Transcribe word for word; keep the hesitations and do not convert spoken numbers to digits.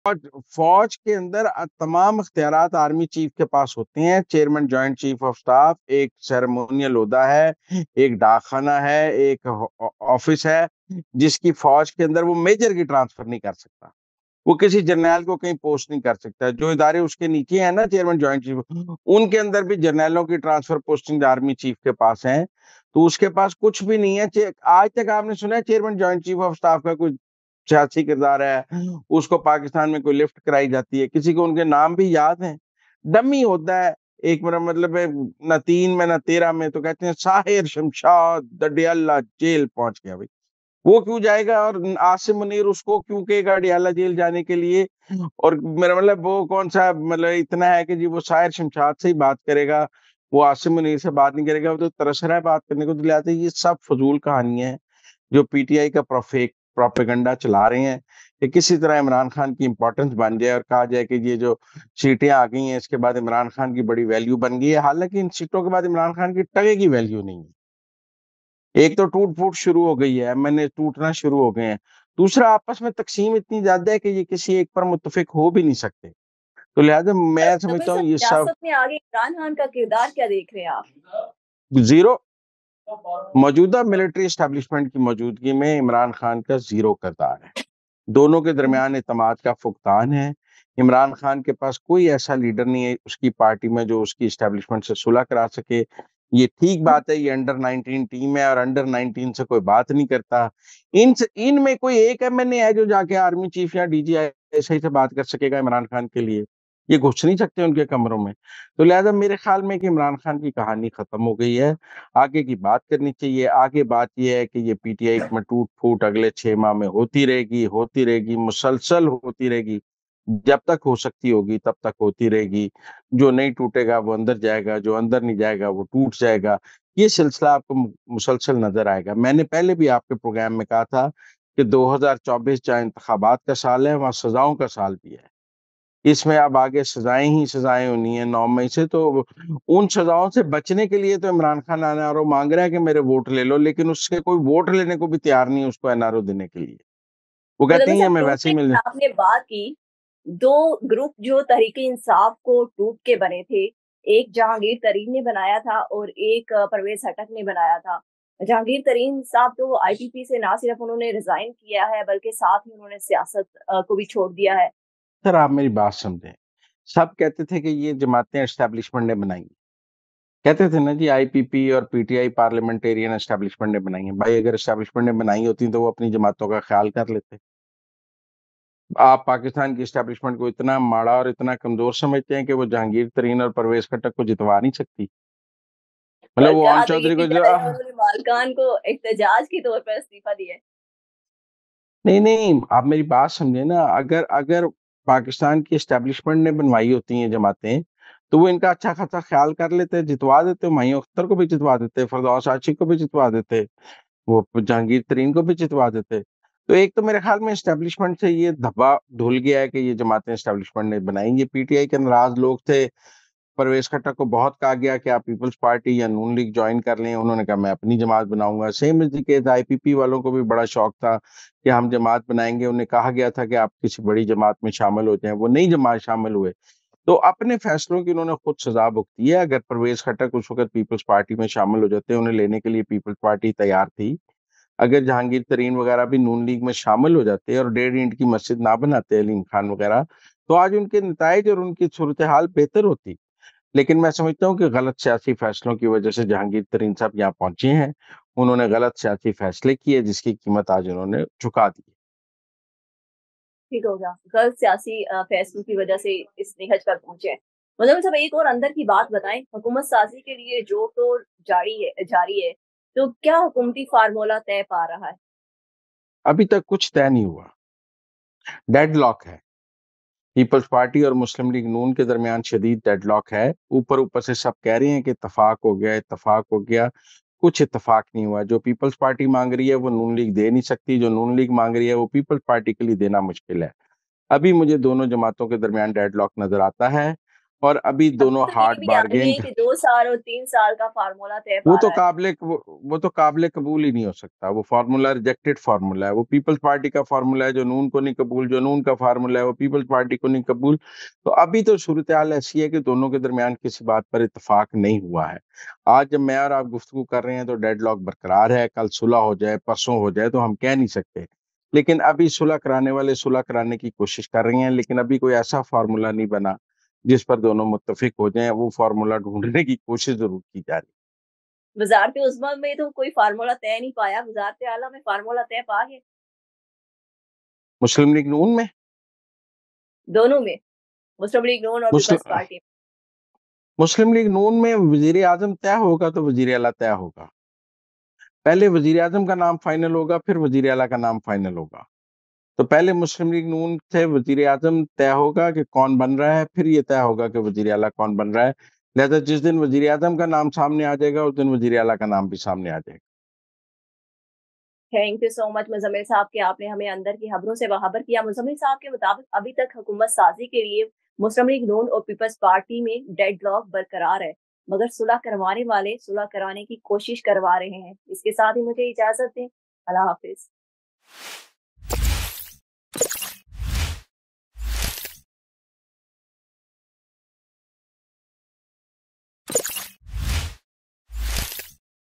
फौज फौज के अंदर अ, तमाम इख्तियारात आर्मी चीफ के पास होते हैं। Chairman joint chief of staff, एक सेरेमोनियल ओहदा है, एक डाकखाना है, एक ऑ ऑफिस है, जिसकी फौज के अंदर वो मेजर की ट्रांसफर नहीं कर सकता। वो किसी जर्नैल को कहीं पोस्ट नहीं कर सकता। जो इदारे उसके नीचे हैं ना चेयरमैन जॉइंट चीफ, उनके अंदर भी जर्नैलों की ट्रांसफर पोस्टिंग आर्मी चीफ के पास हैं। तो उसके पास कुछ भी नहीं है। चे आज तक आपने सुना है chairman joint chief of staff का कोई सियासी किरदार है, उसको पाकिस्तान में कोई लिफ्ट कराई जाती है, किसी को उनके नाम भी याद हैं? डमी होता है। एक मेरा मतलब है, ना तीन में ना तेरह में तो कहते हैं साहिर शमशाद डडियाला जेल पहुँच गया भई। वो क्यों जाएगा और आसिम मुनीर उसको क्यों कहेगा डडियाला जेल जाने के लिए? और मेरा मतलब वो कौन-सा मतलब इतना है कि जी वो साहिर शमशाद से ही बात करेगा, वो आसिम मुनीर से बात नहीं करेगा, वो तो तरस रहा है बात करने को। तो लिहाज़ा ये सब फ़ुज़ूल कहानियाँ हैं, जो पीटीआई का प्रोफेक प्रोपेगेंडा चला रहे हैं कि किसी तरह इमरान खान की इम्पोर्टेंस बन जाए और कहा जाए कि ये जो सीटें आ गई हैं, इसके बाद इमरान खान की बड़ी वैल्यू बन गई है। हालाँकि इन सीटों के बाद इमरान खान की टके की वैल्यू नहीं है। एक तो टूट-फूट शुरू हो गई है, एमएनए टूटना शुरू हो गए हैं। दूसरा आपस में तक़सीम इतनी ज़्यादा है कि ये किसी एक पर मुत्तफ़िक हो भी नहीं सकते। तो लिहाज़ा पर मैं नबी समझता हूँ साहब ये सब सियासत में आगे इमरान खान का किरदार क्या देख रहे हैं आप? ज़ीरो। मौजूदा मिलिट्री एस्टेब्लिशमेंट की मौजूदगी में इमरान खान का ज़ीरो किरदार है। दोनों के हुँ। दरमियान एतमाद का फुक़दान है। इमरान खान के पास कोई ऐसा लीडर नहीं है उसकी पार्टी में जो उसकी एस्टेब्लिशमेंट से सुलह करा सके। ये ठीक हुँ। बात है, ये अंडर नाइनटीन टीम है और अंडर नाइनटीन से कोई बात नहीं करता। इन स इनमें कोई एक एमएनए है जो जाके आर्मी चीफ या डीजीआईएसआई से बात कर सकेगा इमरान खान के लिए? ये घुस नहीं सकते उनके कमरों में। तो लिहाज़ा मेरे ख़्याल में कि इमरान खान की कहानी ख़त्म हो गई है। आगे की बात करनी चाहिए। आगे बात ये है कि ये पीटीआई में टूट-फूट अगले छह माह में होती रहेगी, होती रहेगी, मुसलसल होती रहेगी। जब तक हो सकती होगी तब तक होती रहेगी। जो नहीं टूटेगा वो अंदर जाएगा, जो अंदर नहीं जाएगा वो टूट जाएगा। ये सिलसिला आपको मु मुसलसल नज़र आएगा। मैंने पहले भी आपके प्रोग्राम में कहा था कि दो हज़ार चौबीस जहाँ इंतखाबात का साल है, वहाँ सज़ाओं का साल भी है। इसमें अब आगे सज़ाएँ ही सज़ाएँ होनी है नौ मई से, तो उन सज़ाओं से बचने के लिए तो इमरान खान एनआरओ माँग रहा है कि मेरे वोट ले लो, लेकिन उससे कोई वोट लेने को भी तैयार नहीं है उसको एनआरओ देने के लिए। वो तो कहते नबी हैं ये साहब हमें वैसे टूटने ही मिल की आपने बात की, दो ग्रुप जो तहरीक-ए-इंसाफ को टूट के बने थे, एक जहांगीर तरीन ने बनाया था और एक परवेज़ हटक ने बनाया था। जहांगीर तरीन साहब तो आईपीपी से ना सिर्फ उन्होंने रिज़ाइन किया है, बल्कि साथ ही उन्होंने सियासत अ, को भी छोड़ दिया है। सर आप मेरी बात समझें। सब कहते थे कि ये जमातें एस्टेब्लिशमेंट ने बनाई। कहते थे ना जी आईपीपी और पीटीआई पार्लियामेंटेरियन एस्टेब्लिशमेंट ने बनाई हैं। भाई अगर एस्टेब्लिशमेंट ने बनाई होती तो वो अपनी जमातों का ख्याल कर लेते। आप पाकिस्तान की एस्टेब्लिशमेंट को इतना माड़ा और इतना कमज़ोर समझते हैं कि वो जहांगीर तरीन और परवेज़ खट्टक को जितवा नहीं सकती। मतलब पर वो ओन कहा तो ये चौधरी भी को जो जा रहा है कि आह! उन्होंने मालकान को एहतजाज के तौर पर इस्तीफ़ा दिया है। नहीं, नहीं, आप मेरी बात समझे ना, अगर अगर पाकिस्तान की एस्टेब्लिशमेंट ने बनवाई होती हैं जमातें, तो वो इनका अच्छा खासा ख़्याल कर लेते, जितवा देते, हुमायूं अख्तर को भी जितवा देते, फिरदौस आशिक को भी जितवा देते, वो जहांगीर तरीन को भी जितवा देते। तो एक तो मेरे ख़्याल में एस्टेब्लिशमेंट से ये धब्बा धुल गया है कि ये जमातें एस्टेब्लिशमेंट ने बनाई। ये पीटीआई के नाराज़ लोग थे, परवेज़ खट्टक को बहुत कहा गया कि आप पीपल्स पार्टी या नून लीग जॉइन कर लें, उन्होंने कहा मैं अपनी जमात बनाऊँगा। Same is the case IPP वालों को भी बड़ा शौक था कि हम जमात बनाएँगे, उन्हें कहा गया था कि आप किसी बड़ी जमात में शामिल हो जाएँ, वो नई जमात शामिल हुए। तो अपने फैसलों की उन्होंने खुद सज़ा भुगती है, अगर परवेज़ खट्टक उस वक़्त पीपल्स पार्टी में शामिल हो जाते, उन्हें लेने के लिए पीपल्स पार्टी तैयार थी। अगर जहांगीर तरीन वग़ैरह भी नून लीग में शामिल हो जाते और डेढ़ ईंट की मस्जिद ना बनाते अलीम खान वग़ैरह, तो आज उनके नताइज और उनकी सूरत-ए-हाल बेहतर होती। लेकिन मैं समझता हूँ कि गलत सियासी फैसलों की वजह से जहांगीर तरीन साहब यहाँ पहुँचे हैं। उन्होंने गलत सियासी फैसले किए जिसकी कीमत आज उन्होंने चुका दी है। ठीक हो गया। गलत सियासी अ, फैसलों की वजह से इस निहज पर पहुँचे हैं। मतलब साहब एक और अंदर की बात बताएँ, हुकूमत साज़ी के लिए जोड़-तोड़ जारी है जारी है, तो क्या हुकूमती फ़ॉर्मूला तय पा रहा है? अभी तक कुछ तय नहीं हुआ। डेडलॉक है। पीपल्स पार्टी और मुस्लिम लीग नून के दरमियान शदीद डेडलॉक है। ऊपर-ऊपर से सब कह रहे हैं कि इत्तफ़ाक हो गया इत्तफ़ाक हो गया। कुछ इत्तफ़ाक नहीं हुआ। जो पीपल्स पार्टी माँग रही है वो नून लीग दे नहीं सकती, जो नून लीग माँग रही है वो पीपल्स पार्टी के लिए देना मुश्किल है। अभी मुझे दोनों जमातों के दरमियान डेडलॉक नज़र आता है। और अभी अभी दोनों तो ये हार्ड भी आ गई बार्गेन। है कि दो साल और तीन साल का फार्मूला तय वो पा तो रहा है। काबिले वो, वो तो काबिले कबूल ही नहीं हो सकता। वो फार्मूला रिजेक्टेड फार्मूला है। वो पीपल्स पार्टी का फार्मूला है जो नून को नहीं कबूल, जो नून का फार्मूला है वो पीपल्स पार्टी को नहीं कबूल। तो अभी तो सूरत हाल ऐसी है कि दोनों के दरमियान किसी बात पर इत्तेफाक नहीं हुआ है। आज जब मैं और आप गुफ्तगू कर रहे हैं तो डेडलॉक बरकरार है। कल सुलह हो जाए, परसों हो जाए, तो हम कह नहीं सकते। लेकिन अभी सुलह कराने वाले सुलह कराने की कोशिश कर रहे हैं, लेकिन अभी कोई ऐसा फार्मूला नहीं बना जिस पर दोनों मुत्तफिक हो जाएं। वो फार्मूला ढूंढने की कोशिश जरूर की जा रही वजारत उज़्मा में तो कोई फार्मूला तय नहीं पाया, वजारत आला में फार्मूला तय पा गए। मुस्लिम लीग नून में। दोनों में, मुस्लिम लीग नून और पीपल्स मुस्लिम पार्टी। मुस्लिम लीग नून में वजीर आजम तय होगा तो वजीर अला तय होगा। पहले वजीर आजम का नाम फाइनल होगा, फिर वजीर अला का नाम फाइनल होगा। तो पहले मुस्लिम लीग नून से वजीर आजम तय होगा कि कौन बन रहा है, फिर ये तय होगा कि वजीर अला कौन बन रहा है। लिहाजा जिस दिन वजीर आजम का नाम सामने आ जाएगा उस दिन वजीर अला का नाम भी सामने आ जाएगा। Thank you so much Muzammil साहब कि आपने हमें अंदर की खबरों से बाखबर किया। मुजम्मिल साहब के मुताबिक अभी तक हुकूमत साजी के लिए मुस्लिम लीग नून और पीपल्स पार्टी में डेडलॉक बरकरार है, मगर सुलह करवाने वाले सुलह कराने की कोशिश करवा रहे हैं। इसके साथ ही मुझे इजाजत दें। अल्लाह हाफिज।